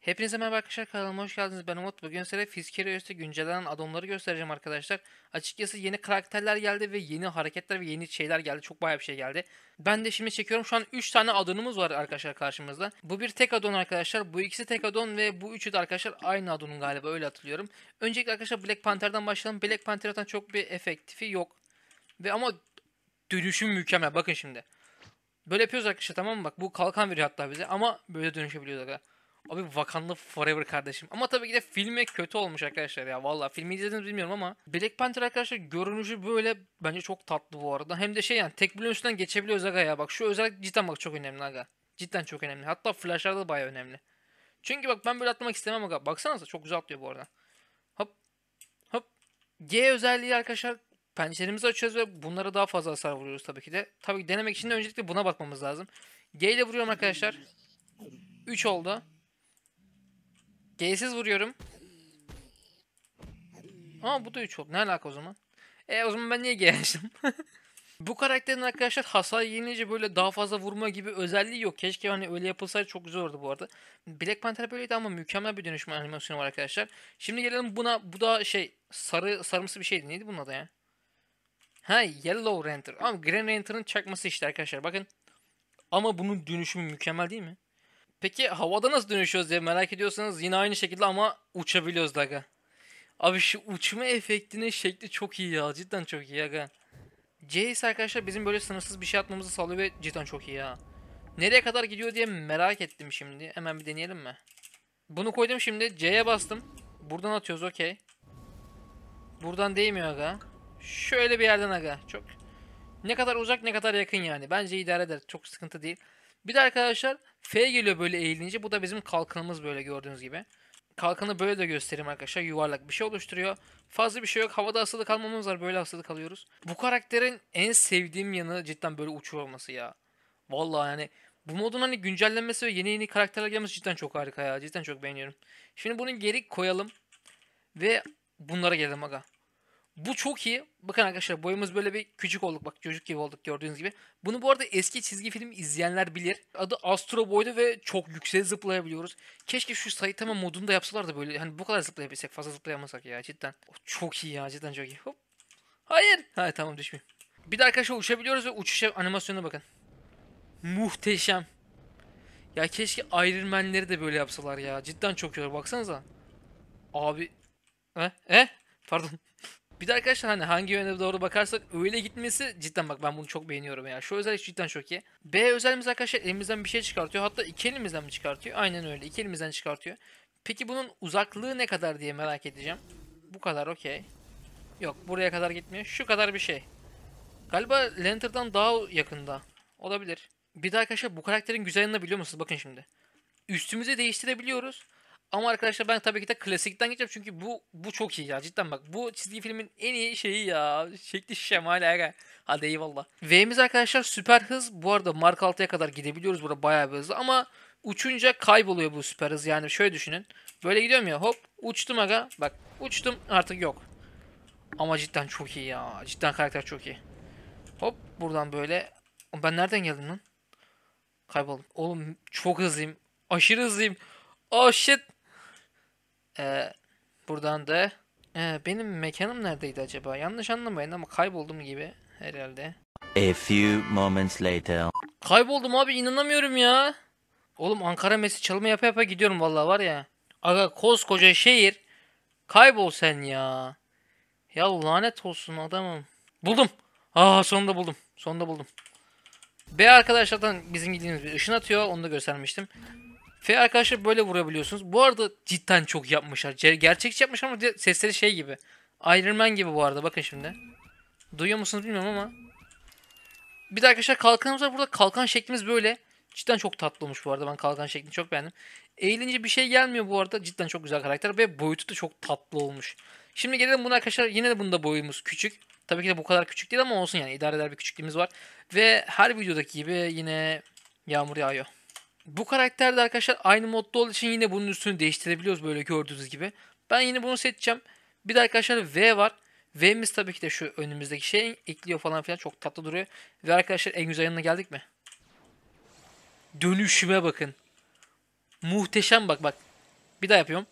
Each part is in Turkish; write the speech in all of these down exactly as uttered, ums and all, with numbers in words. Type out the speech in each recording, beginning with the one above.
Hepinize merhaba arkadaşlar, kanalıma hoş geldiniz. Ben Umut. Bugün size Fiskerios'ta güncellenen addonları göstereceğim arkadaşlar. Açıkçası yeni karakterler geldi ve yeni hareketler ve yeni şeyler geldi. Çok bayağı bir şey geldi. Ben de şimdi çekiyorum. Şu an üç tane addonumuz var arkadaşlar karşımızda. Bu bir tek addon arkadaşlar. Bu ikisi tek addon ve bu üçü de arkadaşlar aynı addonun galiba, öyle hatırlıyorum. Öncelikle arkadaşlar Black Panther'dan başlayalım. Black Panther'dan çok bir efektifi yok. Ve ama dönüşüm mükemmel. Bakın şimdi. Böyle yapıyoruz arkadaşlar, tamam mı? Bak, bu kalkan veriyor hatta bize ama böyle dönüşebiliyoruz aga. Abi Wakanda Forever kardeşim. Ama tabii ki de filmi kötü olmuş arkadaşlar ya. Vallahi filmi izlediniz bilmiyorum ama Black Panther arkadaşlar görünüşü böyle bence çok tatlı bu arada. Hem de şey, yani tek bloğun üstünden geçebiliyoruz aga ya. Bak şu özellik cidden bak çok önemli aga. Cidden çok önemli. Hatta flashlarda da bayağı önemli. Çünkü bak ben böyle atlamak istemem aga. Baksanıza çok güzel atlıyor bu arada. Hop hop. G özelliği arkadaşlar, penceremizi açıyoruz ve bunlara daha fazla hasar vuruyoruz tabii ki de. Tabii ki denemek için de öncelikle buna bakmamız lazım. G ile vuruyorum arkadaşlar. üç oldu. G'siz vuruyorum. Ama bu da üç oldu. Ne alaka o zaman? E o zaman ben niye G açtım? Bu karakterin arkadaşlar hasar yenilince böyle daha fazla vurma gibi özelliği yok. Keşke hani öyle yapılsaydı, çok güzel olurdu bu arada. Black Panther böyleydi ama mükemmel bir dönüşüm animasyonu var arkadaşlar. Şimdi gelelim buna. Bu da şey, sarı sarımsı bir şeydi. Neydi bunun adı ya? Ha, Yellow Lantern. Ama Green Lantern'ın çakması işte arkadaşlar, bakın. Ama bunun dönüşümü mükemmel değil mi? Peki havada nasıl dönüşüyoruz diye merak ediyorsanız yine aynı şekilde ama uçabiliyoruz daga. Abi şu uçma efektinin şekli çok iyi ya. Cidden çok iyi aga. C ise arkadaşlar bizim böyle sınırsız bir şey atmamızı sağlıyor ve cidden çok iyi ya. Nereye kadar gidiyor diye merak ettim şimdi. Hemen bir deneyelim mi? Bunu koydum şimdi. C'ye bastım. Buradan atıyoruz, okey. Buradan değmiyor aga. Şöyle bir yerden aga. Çok ne kadar uzak ne kadar yakın yani. Bence idare eder. Çok sıkıntı değil. Bir de arkadaşlar F geliyor böyle eğilince. Bu da bizim kalkanımız, böyle gördüğünüz gibi. Kalkanı böyle de göstereyim arkadaşlar. Yuvarlak bir şey oluşturuyor. Fazla bir şey yok. Havada asılı kalmamız var. Böyle asılı kalıyoruz. Bu karakterin en sevdiğim yanı cidden böyle uçuyor olması ya. Vallahi yani bu modun hani güncellenmesi ve yeni yeni karakterler gelmesi cidden çok harika ya. Cidden çok beğeniyorum. Şimdi bunu geri koyalım ve bunlara gelelim aga. Bu çok iyi. Bakın arkadaşlar, boyumuz böyle bir küçük olduk. Bak çocuk gibi olduk gördüğünüz gibi. Bunu bu arada eski çizgi film izleyenler bilir. Adı Astro Boy'du ve çok yüksek zıplayabiliyoruz. Keşke şu Saitama modunu da yapsalar da böyle hani bu kadar zıplayabilsek, fazla zıplayamasak ya cidden. O çok iyi ya, cidden çok iyi. Hop. Hayır. Ha tamam, düşmeyeyim. Bir de arkadaşlar uçabiliyoruz ve uçuş animasyonuna bakın. Muhteşem. Ya keşke Iron Man'leri de böyle yapsalar ya. Cidden çok iyi olur. Baksanıza. Abi. Eh? Eh? Pardon. Bir de arkadaşlar hani hangi yöne doğru bakarsak öyle gitmesi cidden, bak ben bunu çok beğeniyorum ya. Şu özellik cidden çok iyi. B özelliğimiz arkadaşlar elimizden bir şey çıkartıyor. Hatta iki elimizden mi çıkartıyor? Aynen öyle. İki elimizden çıkartıyor. Peki bunun uzaklığı ne kadar diye merak edeceğim. Bu kadar, okey. Yok, buraya kadar gitmiyor. Şu kadar bir şey. Galiba Lantern'dan daha yakında. Olabilir. Bir de arkadaşlar bu karakterin güzel yanını biliyor musunuz? Bakın şimdi. Üstümüzü değiştirebiliyoruz. Ama arkadaşlar ben tabii ki de klasikten gideceğim çünkü bu bu çok iyi ya, cidden bak. Bu çizgi filmin en iyi şeyi ya. Şekli şemali aga. Hadi eyvallah. V'miz arkadaşlar süper hız. Bu arada Mark altıya kadar gidebiliyoruz. Burada bayağı bir hızlı ama uçunca kayboluyor bu süper hız. Yani şöyle düşünün. Böyle gidiyorum ya, hop uçtum aga. Bak uçtum, artık yok. Ama cidden çok iyi ya. Cidden karakter çok iyi. Hop buradan böyle. Ben nereden geldim lan? Kayboldum. Oğlum çok hızlıyım. Aşırı hızlıyım. Oh shit. Ee, buradan da ee, benim mekanım neredeydi acaba? Yanlış anlamayın ama kayboldum gibi herhalde. A few moments later. Kayboldum abi, inanamıyorum ya. Oğlum Ankara Messi çalımı yapa yapa gidiyorum vallahi var ya. Aga koskoca şehir, kaybol sen ya. Ya lanet olsun adamım. Buldum. Aa sonunda buldum. Sonunda buldum. B arkadaşlardan bizim gittiğimiz bir ışın atıyor. Onu da göstermiştim. F arkadaşlar böyle vurabiliyorsunuz. Bu arada cidden çok yapmışlar. Gerçekçi yapmışlar ama sesleri şey gibi. Iron Man gibi bu arada, bakın şimdi. Duyuyor musunuz bilmiyorum ama. Bir de arkadaşlar kalkanımız var. Burada kalkan şeklimiz böyle. Cidden çok tatlı olmuş bu arada. Ben kalkan şeklini çok beğendim. Eğilince bir şey gelmiyor bu arada. Cidden çok güzel karakter ve boyutu da çok tatlı olmuş. Şimdi gelelim buna arkadaşlar. Yine de bunda boyumuz küçük. Tabii ki de bu kadar küçük değil ama olsun yani. İdare eder bir küçüklüğümüz var. Ve her videodaki gibi yine yağmur yağıyor. Bu karakter de arkadaşlar aynı modda olduğu için yine bunun üstünü değiştirebiliyoruz böyle gördüğünüz gibi. Ben yine bunu seçeceğim. Bir de arkadaşlar V var. V'miz tabii ki de şu önümüzdeki şey ekliyor falan filan, çok tatlı duruyor. Ve arkadaşlar en güzel yanına geldik mi? Dönüşüme bakın. Muhteşem, bak bak. Bir daha yapıyorum.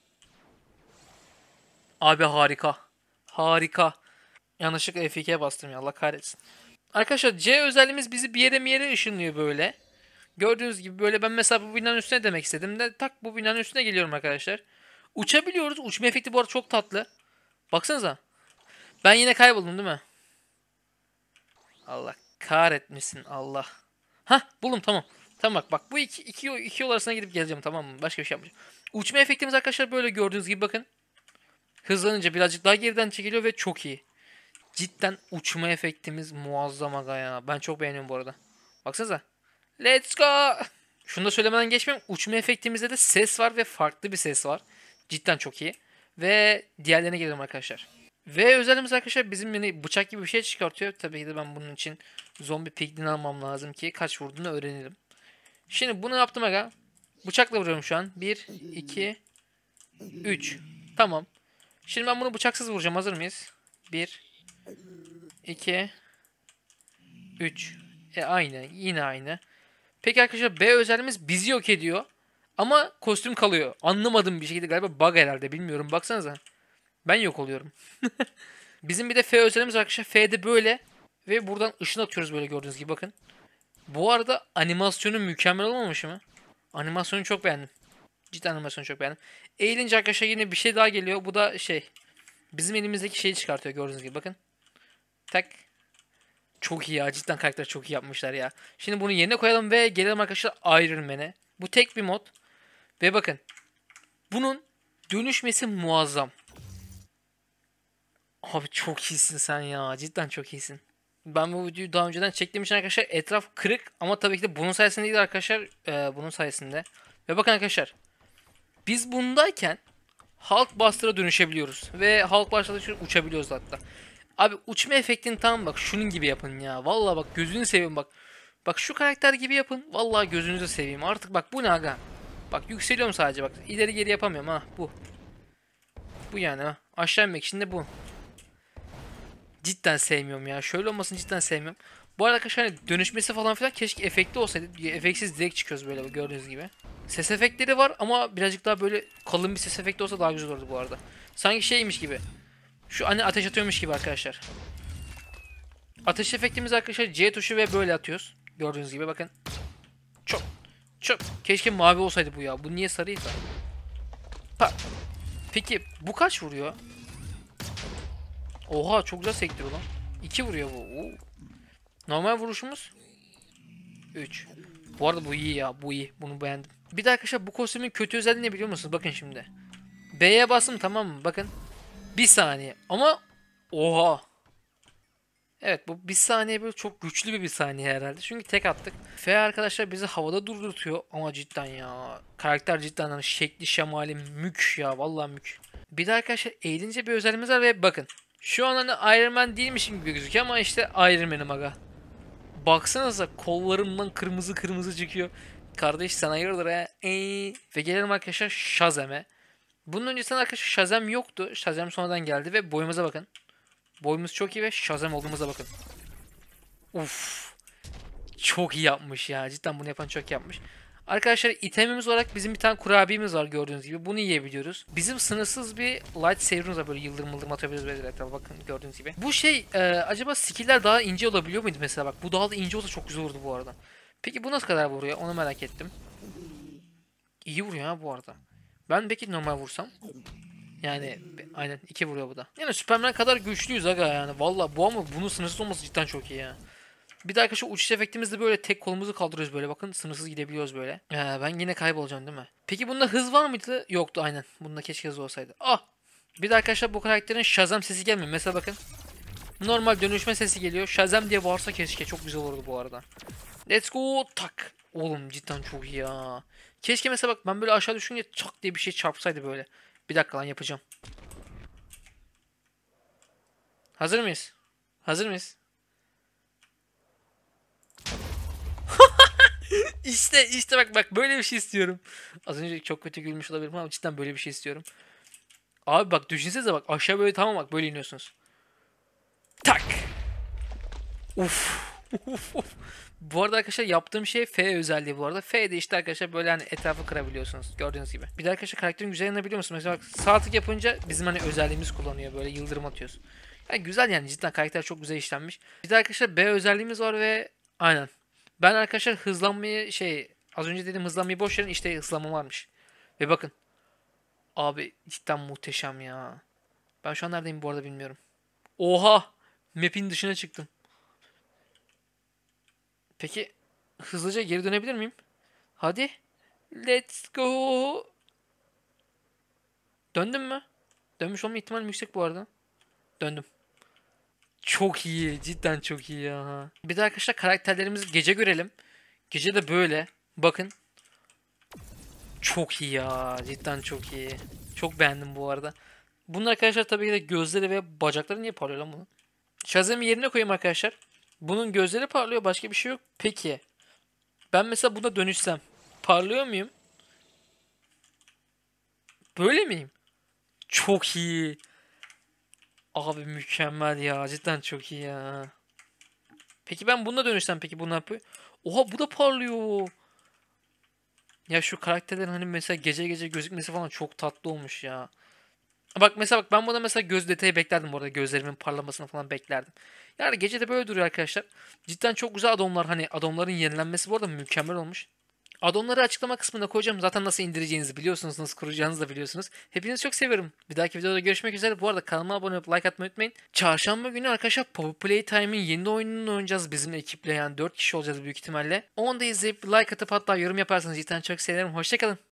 Abi harika. Harika. Yanlışlıkla F iki'ye bastım ya, Allah kahretsin. Arkadaşlar C özelliğimiz bizi bir yere bir yere ışınlıyor böyle. Gördüğünüz gibi böyle ben mesela bu binanın üstüne demek istedim de tak bu binanın üstüne geliyorum arkadaşlar. Uçabiliyoruz. Uçma efekti bu arada çok tatlı. Baksanıza. Ben yine kayboldum değil mi? Allah kahretmesin Allah. Hah buldum tamam. Tamam bak bak bu iki, iki, iki yol arasına gidip geleceğim, tamam mı? Başka bir şey yapmayacağım. Uçma efektimiz arkadaşlar böyle gördüğünüz gibi bakın. Hızlanınca birazcık daha geriden çekiliyor ve çok iyi. Cidden uçma efektimiz muazzam aga ya. Ben çok beğeniyorum bu arada. Baksanıza. Let's go. Şunu da söylemeden geçmeyeyim. Uçma efektimizde de ses var ve farklı bir ses var. Cidden çok iyi. Ve diğerlerine gelelim arkadaşlar. Ve özelliğimiz arkadaşlar bizim yine bıçak gibi bir şey çıkartıyor. Tabii ki de ben bunun için zombi piglini almam lazım ki kaç vurduğunu öğrenelim. Şimdi bunu yaptım aga. Bıçakla vuruyorum şu an. bir, iki, üç. Tamam. Şimdi ben bunu bıçaksız vuracağım. Hazır mıyız? bir, iki, üç. E aynı. Yine aynı. Peki arkadaşlar B özelliğimiz bizi yok ediyor. Ama kostüm kalıyor. Anlamadığım bir şekilde galiba bug herhalde. Bilmiyorum. Baksanıza. Ben yok oluyorum. Bizim bir de F özelliğimiz arkadaşlar. F'de böyle. Ve buradan ışın atıyoruz böyle gördüğünüz gibi bakın. Bu arada animasyonu mükemmel olmamış mı? Animasyonu çok beğendim. Cidden animasyonu çok beğendim. Eğilince arkadaşlar yine bir şey daha geliyor. Bu da şey. Bizim elimizdeki şeyi çıkartıyor gördüğünüz gibi bakın. Tak. Çok iyi ya. Cidden karakter çok iyi yapmışlar ya. Şimdi bunu yerine koyalım ve gelelim arkadaşlar Iron Man'e. Bu tek bir mod. Ve bakın. Bunun dönüşmesi muazzam. Abi çok iyisin sen ya. Cidden çok iyisin. Ben bu videoyu daha önceden çektiğim için arkadaşlar etraf kırık. Ama tabii ki de bunun sayesinde değil arkadaşlar. Ee, bunun sayesinde. Ve bakın arkadaşlar. Biz bundayken Hulkbuster'a dönüşebiliyoruz. Ve Hulkbuster'da uçabiliyoruz hatta. Abi uçma efektini tam bak şunun gibi yapın ya. Vallahi bak gözünü seveyim bak. Bak şu karakter gibi yapın. Vallahi gözünüzü seveyim. Artık bak bu ne aga. Bak yükseliyorum sadece bak. İleri geri yapamıyorum ha bu. Bu yani ha. Aşağı inmek için de bu. Cidden sevmiyorum ya. Şöyle olmasını cidden sevmiyorum. Bu arada arkadaşlar hani dönüşmesi falan filan keşke efektli olsaydı. Efektsiz direkt çıkıyoruz böyle gördüğünüz gibi. Ses efektleri var ama birazcık daha böyle kalın bir ses efekti olsa daha güzel olurdu bu arada. Sanki şeymiş gibi. Şu hani ateş atıyormuş gibi arkadaşlar. Ateş efektimiz arkadaşlar C tuşu ve böyle atıyoruz. Gördüğünüz gibi bakın. Çok çok. Keşke mavi olsaydı bu ya. Bu niye sarıysa? Pa. Peki bu kaç vuruyor? Oha çok güzel sektiriyor lan. iki vuruyor bu. Oo. Normal vuruşumuz üç. Bu arada bu iyi ya. Bu iyi. Bunu beğendim. Bir de arkadaşlar bu kostümün kötü özelliği ne biliyor musunuz? Bakın şimdi. B'ye bastım tamam mı? Bakın. Bir saniye. Ama oha. Evet bu bir saniye böyle çok güçlü bir bir saniye herhalde. Çünkü tek attık. F arkadaşlar bizi havada durdurtuyor ama cidden ya. Karakter cidden hani şekli şemali mük ya. Vallahi mük. Bir de arkadaşlar eğilince bir özelliğimiz var ve bakın. Şu an hani Iron Man değilmişim gibi gözüküyor ama işte Iron Man'im aga. Baksanıza kollarımdan kırmızı kırmızı çıkıyor. Kardeş sen hayırdır ha? Eee. Ve gelelim arkadaşlar Shazam'e. Bunun öncesinde arkadaşlar Shazam yoktu. Shazam sonradan geldi ve boyumuza bakın. Boyumuz çok iyi ve Shazam olduğumuza bakın. Uf. Çok iyi yapmış ya. Cidden bunu yapan çok iyi yapmış. Arkadaşlar itemimiz olarak bizim bir tane kurabiyemiz var gördüğünüz gibi. Bunu yiyebiliyoruz. Bizim sınırsız bir lightsaber'ımız var. Böyle yıldırım yıldırım atabiliyoruz böyle etrafa. Bakın gördüğünüz gibi. Bu şey e, acaba skill'ler daha ince olabiliyor muydu mesela bak. Bu daha da ince olsa çok güzel olurdu bu arada. Peki bu nasıl kadar vuruyor? Onu merak ettim. İyi vuruyor ha bu arada. Ben peki normal vursam? Yani aynen iki vuruyor bu da. Yani Superman kadar güçlüyüz aga yani. Valla bu ama bunun sınırsız olması cidden çok iyi ya. Bir de arkadaşlar uçuş efektimizde böyle tek kolumuzu kaldırıyoruz böyle. Bakın sınırsız gidebiliyoruz böyle. Ee, ben yine kaybolacağım değil mi? Peki bunda hız var mıydı? Yoktu aynen. Bunda keşke hız olsaydı. Ah! Bir de arkadaşlar bu karakterin Shazam sesi gelmiyor. Mesela bakın. Normal dönüşme sesi geliyor. Shazam diye varsa keşke. Çok güzel olurdu bu arada. Let's go! Tak! Oğlum cidden çok iyi ya. Keşke mesela bak ben böyle aşağı düşünce çak diye bir şey çarpsaydı böyle. Bir dakika lan yapacağım. Hazır mıyız? Hazır mıyız? İşte işte bak bak böyle bir şey istiyorum. Az önce çok kötü gülmüş olabilirim ama cidden böyle bir şey istiyorum. Abi bak düşünsenize bak aşağı böyle tamam bak böyle iniyorsunuz. Tak. Uf. Uf, uf. Bu arada arkadaşlar yaptığım şey F özelliği bu arada. F'de işte arkadaşlar böyle hani etrafı kırabiliyorsunuz gördüğünüz gibi. Bir de arkadaşlar karakterin güzel yanını biliyor musunuz? Mesela bak sağ tık yapınca bizim hani özelliğimiz kullanıyor böyle yıldırım atıyoruz. Yani güzel yani cidden karakter çok güzel işlenmiş. Bir de arkadaşlar B özelliğimiz var ve aynen. Ben arkadaşlar hızlanmayı şey az önce dedim hızlanmayı boş verin işte hızlanma varmış. Ve bakın abi cidden muhteşem ya. Ben şu an neredeyim bu arada bilmiyorum. Oha! Map'in dışına çıktım. Peki hızlıca geri dönebilir miyim? Hadi. Let's go. Döndüm mü? Dönmüş olma ihtimalim yüksek bu arada. Döndüm. Çok iyi. Cidden çok iyi ya. Bir de arkadaşlar karakterlerimizi gece görelim. Gece de böyle. Bakın. Çok iyi ya. Cidden çok iyi. Çok beğendim bu arada. Bunun arkadaşlar tabii ki de gözleri ve bacakları niye parlıyor lan bunun? Shazam'i yerine koyayım arkadaşlar. Bunun gözleri parlıyor. Başka bir şey yok. Peki. Ben mesela buna dönüşsem. Parlıyor muyum? Böyle miyim? Çok iyi. Abi mükemmel ya. Cidden çok iyi ya. Peki ben bununla dönüşsem peki bu ne yapıyor? Oha bu da parlıyor. Ya şu karakterlerin hani mesela gece gece gözükmesi falan çok tatlı olmuş ya. Bak mesela bak ben buna mesela göz detayı beklerdim bu arada. Gözlerimin parlamasını falan beklerdim. Yani gece de böyle duruyor arkadaşlar. Cidden çok güzel addonlar hani addonların yenilenmesi bu arada mükemmel olmuş. Addonları açıklama kısmına koyacağım. Zaten nasıl indireceğinizi biliyorsunuz, nasıl kuracağınızı da biliyorsunuz. Hepinizi çok seviyorum. Bir dahaki videoda görüşmek üzere. Bu arada kanalıma abone olup like atmayı unutmayın. Çarşamba günü arkadaşlar Poppy Playtime'in yeni oyununu oynayacağız bizim ekiple yani dört kişi olacağız büyük ihtimalle. Onu da izleyip like atıp hatta yorum yaparsanız cidden çok sevinirim. Hoşçakalın.